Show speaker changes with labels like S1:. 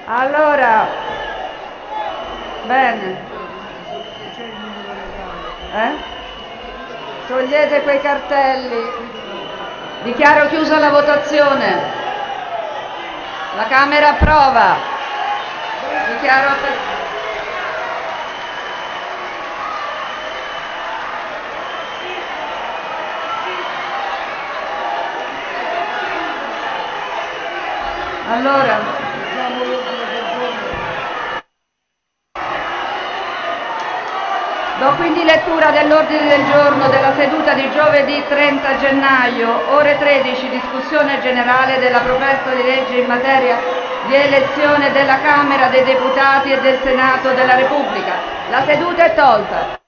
S1: Allora, bene. Togliete quei cartelli. Dichiaro chiusa la votazione. La Camera approva. Dichiaro aperta. Allora, do quindi lettura dell'ordine del giorno della seduta di giovedì 30 gennaio, ore 13, discussione generale della proposta di legge in materia di elezione della Camera dei Deputati e del Senato della Repubblica. La seduta è tolta.